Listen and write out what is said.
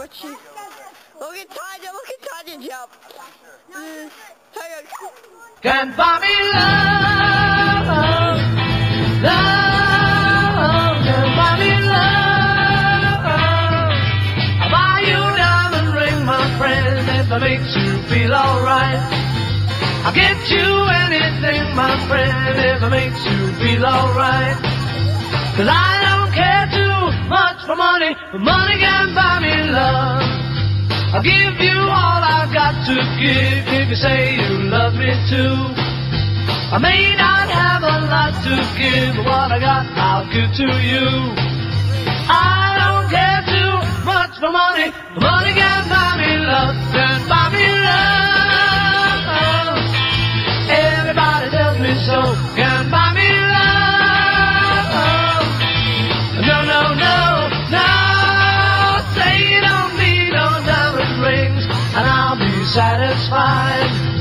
Archie. Look at Tanya jump. Can't buy me love, love, can't buy me love. I'll buy you a diamond ring, my friend, if it makes you feel alright. I'll get you anything, my friend, if it makes you feel alright. 'Cause I don't care too much for money, but money can't buy me love. I'll give you all I've got to give if you say you love me too. I may not have a lot to give, but what I got I'll give to you. I don't care too much for money, but money can't buy me love, can't buy me love. Everybody tells me so, can't buy me love. No, no, no, no. Say you don't need no diamond rings, and I'll be satisfied.